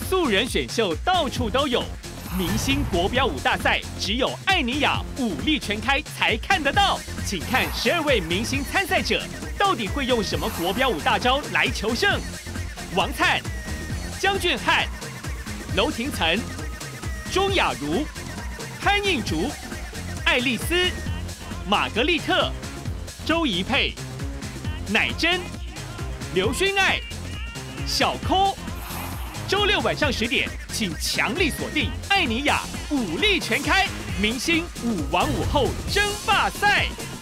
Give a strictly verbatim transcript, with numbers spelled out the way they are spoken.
素人选秀到处都有，明星国标舞大赛只有艾尼亚武力全开才看得到。请看十二位明星参赛者到底会用什么国标舞大招来求胜？王灿、江俊汉、楼廷岑、钟雅茹、潘映竹、艾丽丝、玛格丽特、周怡佩、乃真、刘薰爱、小抠。周六晚上十点，请强力锁定艾尼亚武力全开明星舞王舞后争霸赛。